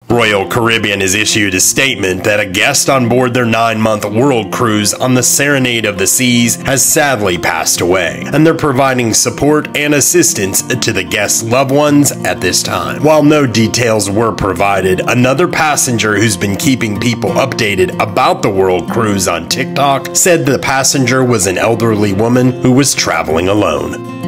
Royal Caribbean has issued a statement that a guest on board their 9-month world cruise on the Serenade of the Seas has sadly passed away, and they're providing support and assistance to the guests' loved ones at this time. While no details were provided, another passenger who's been keeping people updated about the world cruise on TikTok said the passenger was an elderly woman who was traveling alone.